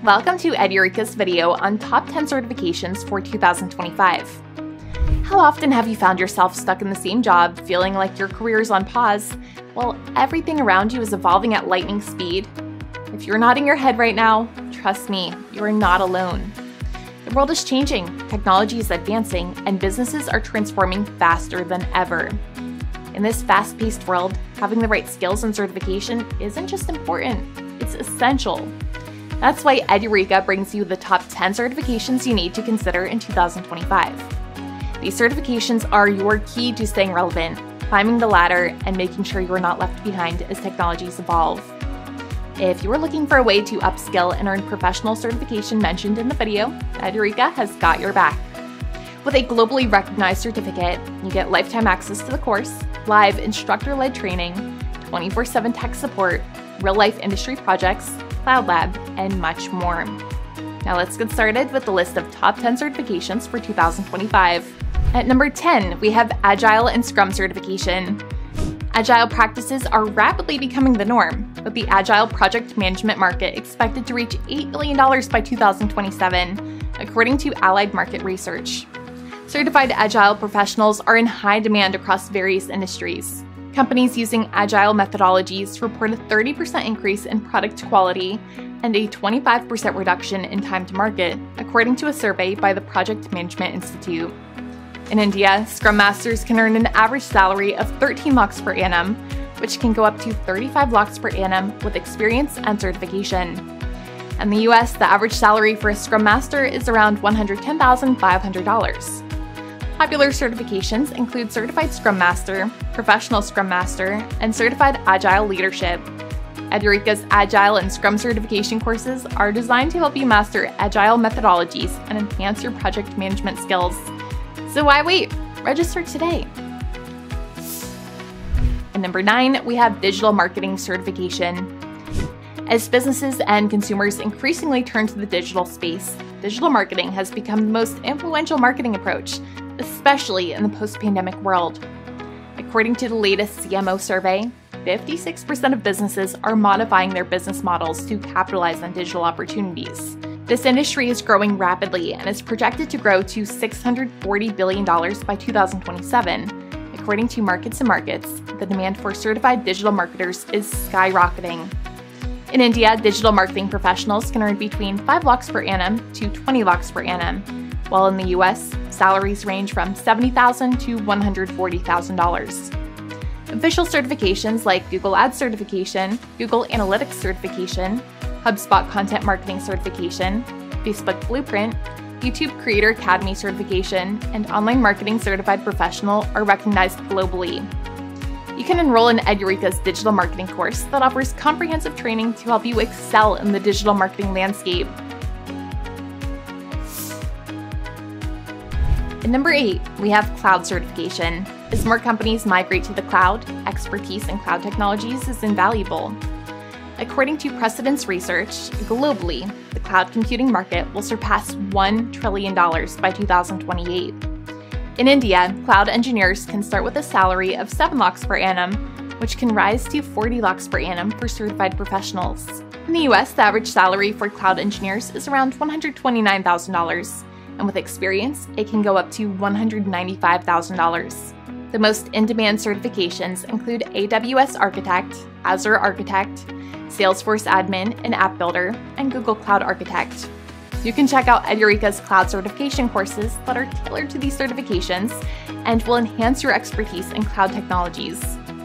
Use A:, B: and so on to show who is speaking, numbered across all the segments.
A: Welcome to Edureka's video on top 10 certifications for 2025. How often have you found yourself stuck in the same job, feeling like your career is on pause, while everything around you is evolving at lightning speed? If you're nodding your head right now, trust me, you are not alone. The world is changing, technology is advancing, and businesses are transforming faster than ever. In this fast-paced world, having the right skills and certification isn't just important, it's essential. That's why Edureka brings you the top 10 certifications you need to consider in 2025. These certifications are your key to staying relevant, climbing the ladder, and making sure you are not left behind as technologies evolve. If you are looking for a way to upskill and earn professional certification mentioned in the video, Edureka has got your back. With a globally recognized certificate, you get lifetime access to the course, live instructor-led training, 24/7 tech support, real-life industry projects, Cloud Lab, and much more. Now let's get started with the list of top 10 certifications for 2025. At number 10, we have Agile and Scrum certification. Agile practices are rapidly becoming the norm, with the Agile project management market expected to reach $8 billion by 2027, according to Allied Market Research. Certified Agile professionals are in high demand across various industries. Companies using Agile methodologies report a 30% increase in product quality and a 25% reduction in time to market, according to a survey by the Project Management Institute. In India, Scrum Masters can earn an average salary of 13 lakhs per annum, which can go up to 35 lakhs per annum with experience and certification. In the US, the average salary for a Scrum Master is around $110,500. Popular certifications include Certified Scrum Master, Professional Scrum Master, and Certified Agile Leadership. Edureka's Agile and Scrum certification courses are designed to help you master Agile methodologies and enhance your project management skills. So why wait? Register today. At number 9, we have Digital Marketing Certification. As businesses and consumers increasingly turn to the digital space, digital marketing has become the most influential marketing approach, especially in the post-pandemic world. According to the latest CMO survey, 56% of businesses are modifying their business models to capitalize on digital opportunities. This industry is growing rapidly and is projected to grow to $640 billion by 2027. According to Markets and Markets, the demand for certified digital marketers is skyrocketing. In India, digital marketing professionals can earn between 5 lakhs per annum to 20 lakhs per annum, while in the US, salaries range from $70,000 to $140,000. Official certifications like Google Ads Certification, Google Analytics Certification, HubSpot Content Marketing Certification, Facebook Blueprint, YouTube Creator Academy Certification, and Online Marketing Certified Professional are recognized globally. You can enroll in Edureka's digital marketing course that offers comprehensive training to help you excel in the digital marketing landscape. At number 8, we have Cloud certification. As more companies migrate to the cloud, expertise in cloud technologies is invaluable. According to Precedence Research, globally, the cloud computing market will surpass $1 trillion by 2028. In India, cloud engineers can start with a salary of 7 lakhs per annum, which can rise to 40 lakhs per annum for certified professionals. In the US, the average salary for cloud engineers is around $129,000, and with experience, it can go up to $195,000. The most in-demand certifications include AWS Architect, Azure Architect, Salesforce Admin and App Builder, and Google Cloud Architect. You can check out Edureka's cloud certification courses that are tailored to these certifications and will enhance your expertise in cloud technologies.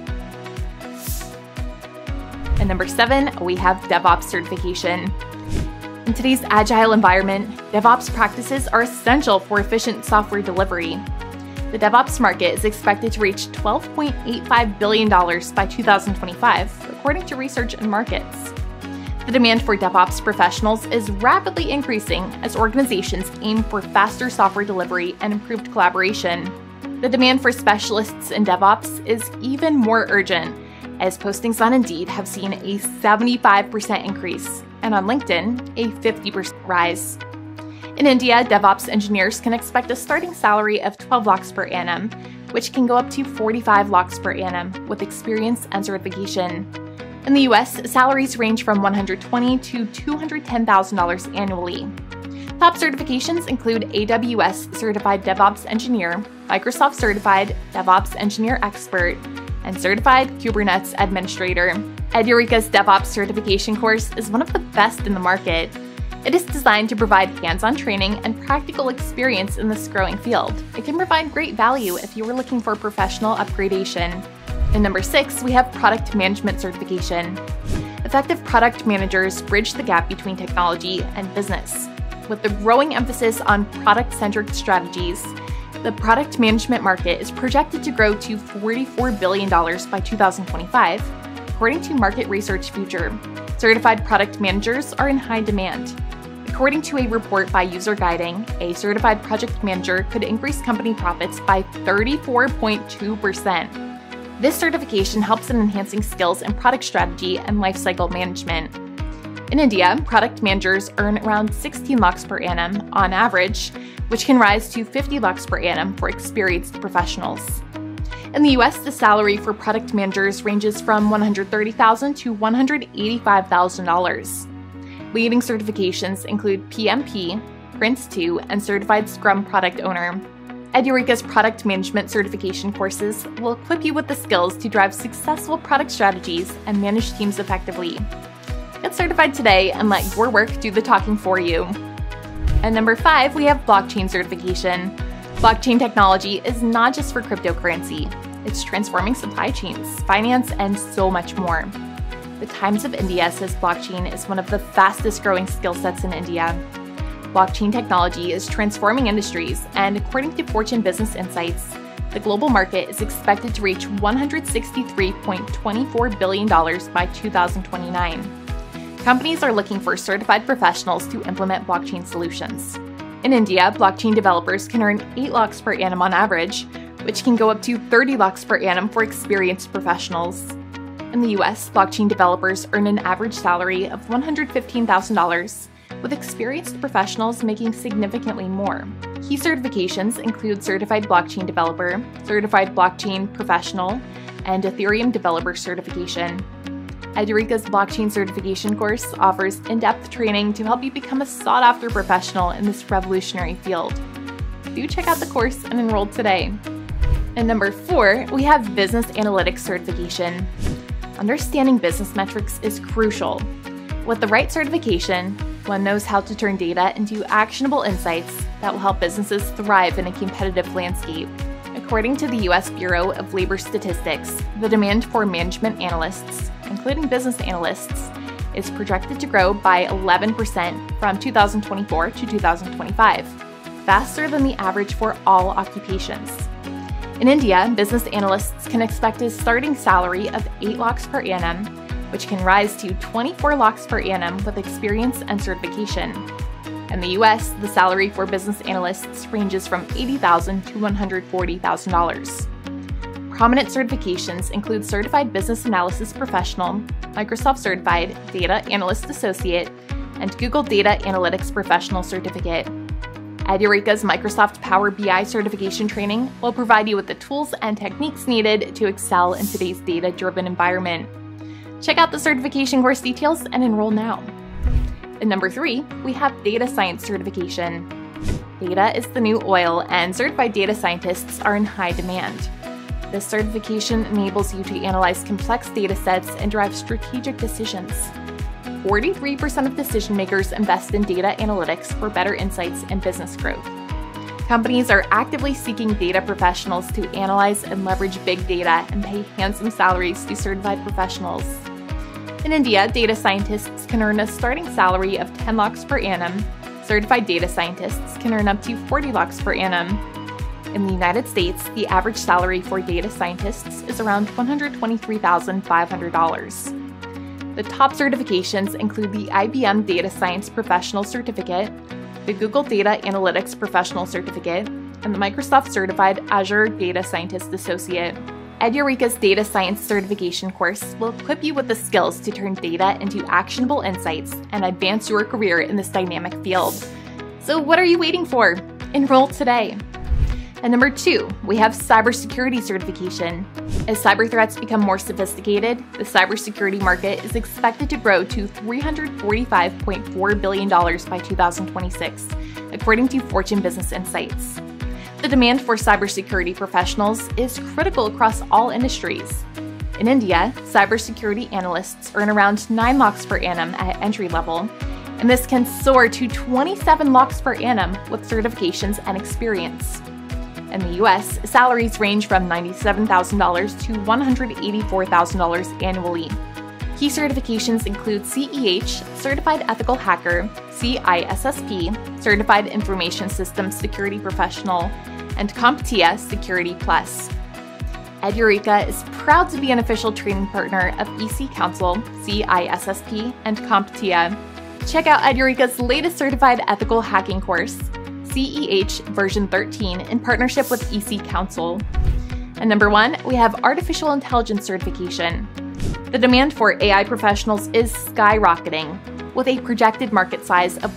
A: At number 7, we have DevOps certification. In today's agile environment, DevOps practices are essential for efficient software delivery. The DevOps market is expected to reach $12.85 billion by 2025, according to Research and Markets. The demand for DevOps professionals is rapidly increasing as organizations aim for faster software delivery and improved collaboration. The demand for specialists in DevOps is even more urgent, as postings on Indeed have seen a 75% increase, and on LinkedIn, a 50% rise. In India, DevOps engineers can expect a starting salary of 12 lakhs per annum, which can go up to 45 lakhs per annum with experience and certification. In the US, salaries range from $120,000 to $210,000 annually. Top certifications include AWS Certified DevOps Engineer, Microsoft Certified DevOps Engineer Expert, and Certified Kubernetes Administrator. Edureka's DevOps Certification course is one of the best in the market. It is designed to provide hands-on training and practical experience in this growing field. It can provide great value if you are looking for professional upgradation. And number 6, we have Product Management Certification. Effective product managers bridge the gap between technology and business. With the growing emphasis on product-centric strategies, the product management market is projected to grow to $44 billion by 2025, according to Market Research Future. Certified product managers are in high demand. According to a report by User Guiding, a certified project manager could increase company profits by 34.2%. This certification helps in enhancing skills in product strategy and lifecycle management. In India, product managers earn around 16 lakhs per annum on average, which can rise to 50 lakhs per annum for experienced professionals. In the US, the salary for product managers ranges from $130,000 to $185,000. Leading certifications include PMP, Prince2, and Certified Scrum Product Owner. Edureka's product management certification courses will equip you with the skills to drive successful product strategies and manage teams effectively. Get certified today and let your work do the talking for you. And number 5, we have blockchain certification. Blockchain technology is not just for cryptocurrency. It's transforming supply chains, finance, and so much more. The Times of India says blockchain is one of the fastest growing skill sets in India. Blockchain technology is transforming industries, and according to Fortune Business Insights, the global market is expected to reach $163.24 billion by 2029. Companies are looking for certified professionals to implement blockchain solutions. In India, blockchain developers can earn 8 lakhs per annum on average, which can go up to 30 lakhs per annum for experienced professionals. In the US, blockchain developers earn an average salary of $115,000, with experienced professionals making significantly more. Key certifications include Certified Blockchain Developer, Certified Blockchain Professional, and Ethereum Developer Certification. Edureka's blockchain certification course offers in-depth training to help you become a sought-after professional in this revolutionary field. Do check out the course and enroll today. And number 4, we have Business Analytics Certification. Understanding business metrics is crucial. With the right certification, one knows how to turn data into actionable insights that will help businesses thrive in a competitive landscape. According to the U.S. Bureau of Labor Statistics, the demand for management analysts, including business analysts, is projected to grow by 11% from 2024 to 2025, faster than the average for all occupations. In India, business analysts can expect a starting salary of 8 lakhs per annum, which can rise to 24 lakhs per annum with experience and certification. In the US, the salary for business analysts ranges from $80,000 to $140,000. Prominent certifications include Certified Business Analysis Professional, Microsoft Certified Data Analyst Associate, and Google Data Analytics Professional Certificate. Edureka's Microsoft Power BI certification training will provide you with the tools and techniques needed to excel in today's data-driven environment. Check out the certification course details and enroll now. And number 3, we have Data Science Certification. Data is the new oil, and certified data scientists are in high demand. This certification enables you to analyze complex data sets and drive strategic decisions. 43% of decision makers invest in data analytics for better insights and business growth. Companies are actively seeking data professionals to analyze and leverage big data and pay handsome salaries to certified professionals. In India, data scientists can earn a starting salary of 10 lakhs per annum. Certified data scientists can earn up to 40 lakhs per annum. In the United States, the average salary for data scientists is around $123,500. The top certifications include the IBM Data Science Professional Certificate, the Google Data Analytics Professional Certificate, and the Microsoft Certified Azure Data Scientist Associate. Edureka's Data Science Certification course will equip you with the skills to turn data into actionable insights and advance your career in this dynamic field. So what are you waiting for? Enroll today. And number 2, we have Cybersecurity Certification. As cyber threats become more sophisticated, the cybersecurity market is expected to grow to $345.4 billion by 2026, according to Fortune Business Insights. The demand for cybersecurity professionals is critical across all industries. In India, cybersecurity analysts earn around 9 lakhs per annum at entry level, and this can soar to 27 lakhs per annum with certifications and experience. In the US, salaries range from $97,000 to $184,000 annually. Key certifications include CEH, Certified Ethical Hacker, CISSP, Certified Information Systems Security Professional, and CompTIA Security Plus. Edureka is proud to be an official training partner of EC Council, CISSP, and CompTIA. Check out Edureka's latest Certified Ethical Hacking course, CEH version 13, in partnership with EC Council. And number 1, we have Artificial Intelligence Certification. The demand for AI professionals is skyrocketing, with a projected market size of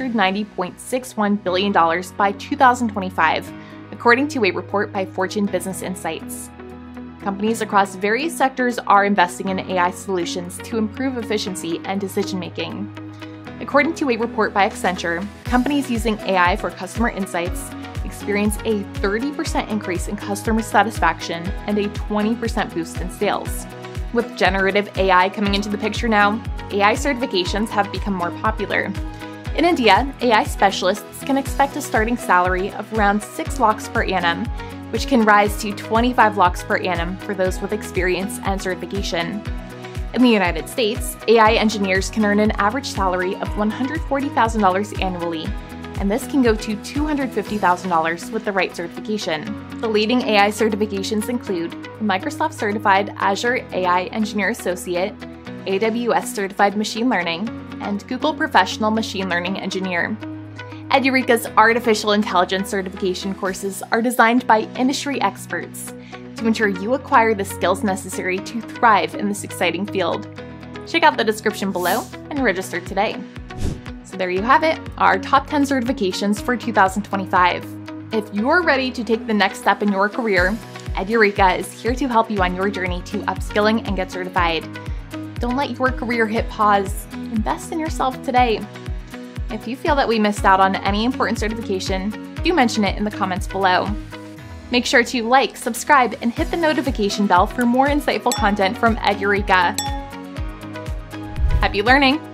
A: $190.61 billion by 2025, according to a report by Fortune Business Insights. Companies across various sectors are investing in AI solutions to improve efficiency and decision-making. According to a report by Accenture, companies using AI for customer insights experience a 30% increase in customer satisfaction and a 20% boost in sales. With generative AI coming into the picture now, AI certifications have become more popular. In India, AI specialists can expect a starting salary of around 6 lakhs per annum, which can rise to 25 lakhs per annum for those with experience and certification. In the United States, AI engineers can earn an average salary of $140,000 annually, and this can go to $250,000 with the right certification. The leading AI certifications include Microsoft Certified Azure AI Engineer Associate, AWS Certified Machine Learning, and Google Professional Machine Learning Engineer. Edureka's Artificial Intelligence Certification courses are designed by industry experts to ensure you acquire the skills necessary to thrive in this exciting field. Check out the description below and register today. So there you have it, our top 10 certifications for 2025. If you're ready to take the next step in your career, Edureka is here to help you on your journey to upskilling and get certified. Don't let your career hit pause. Invest in yourself today. If you feel that we missed out on any important certification, do mention it in the comments below. Make sure to like, subscribe, and hit the notification bell for more insightful content from Edureka. Happy learning!